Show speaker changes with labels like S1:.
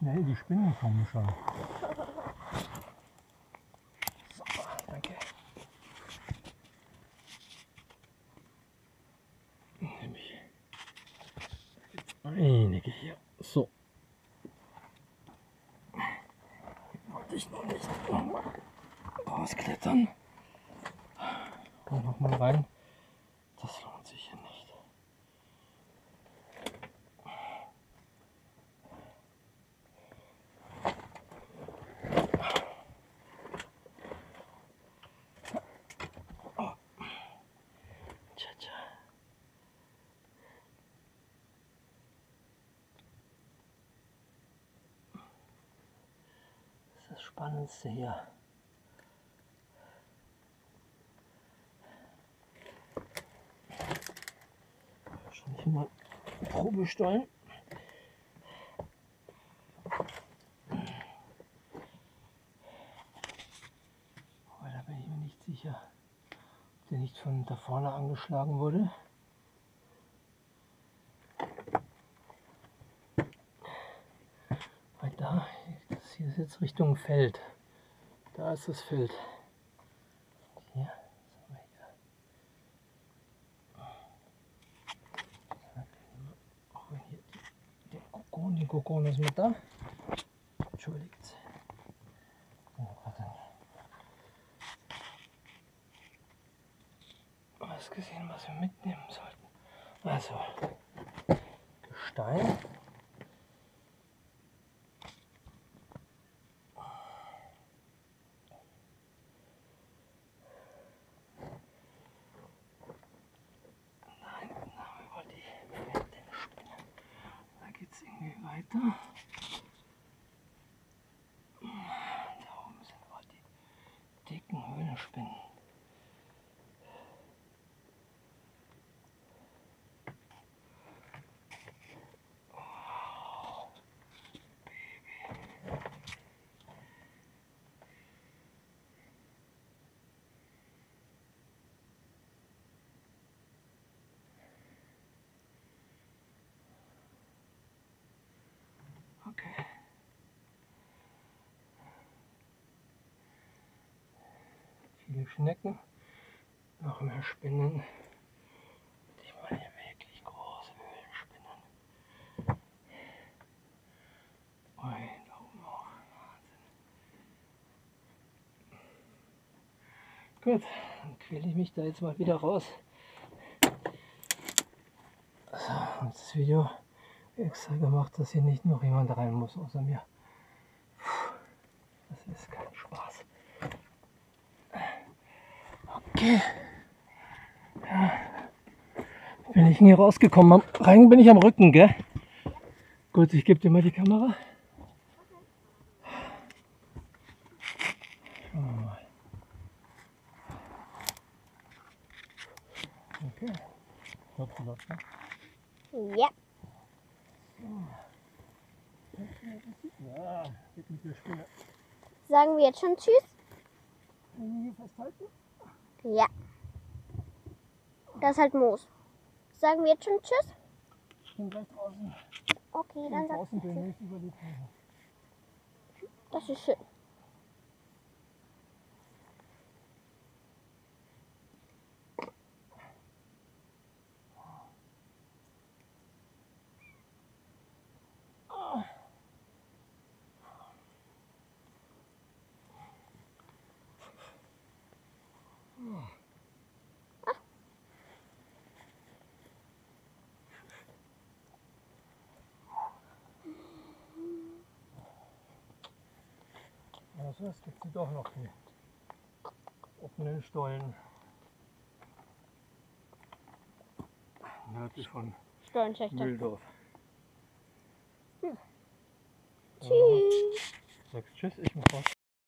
S1: schnell die Spinnen kommen schon. So, danke. Nämlich einige hier. So. Hier wollte ich noch nicht nochmal rausklettern. Und nochmal rein. Das lohnt sich hier nicht. Das Spannendste hier. Wahrscheinlich mal Probestollen. Aber da bin ich mir nicht sicher, ob der nicht von da vorne angeschlagen wurde. Weil da, das hier ist jetzt Richtung Feld. Da ist das Feld. Hier, was haben wir hier? Auch wenn hier den Kokon ist mit da. Entschuldigt. Oh, was gesehen, was wir mitnehmen sollten. Also, Gestein. Irgendwie weiter. Da oben sind wohl die dicken Höhlenspinnen. Oh, Baby. Okay. Viele Schnecken, noch mehr Spinnen. Ich meine wirklich große Höhlenspinnen. Ui, da oben auch. Wahnsinn. Gut, dann quäle ich mich da jetzt mal wieder raus. So, und das Video extra gemacht, dass hier nicht noch jemand rein muss außer mir. Das ist kein Spaß. Okay. Ja. Bin ich hier rausgekommen. Rein bin ich am Rücken, gell? Gut, ich gebe dir mal die Kamera. Schauen wir mal. Okay.
S2: Ja.
S1: Ja, geht mit der Spinne.
S2: Sagen wir jetzt schon Tschüss?
S1: Können wir hier festhalten?
S2: Ja. Das ist halt Moos. Sagen wir jetzt schon Tschüss?
S1: Ich bin gleich draußen.
S2: Okay, dann sag
S1: Draußen bin
S2: Tschüss.
S1: ich über die Tür.
S2: Das ist schön.
S1: Also es gibt sie doch noch, die offenen Stollen. Nördlich von
S2: Stollenschächte.
S1: Mühldorf.
S2: Tschüss.
S1: Sagst Tschüss, ich muss raus.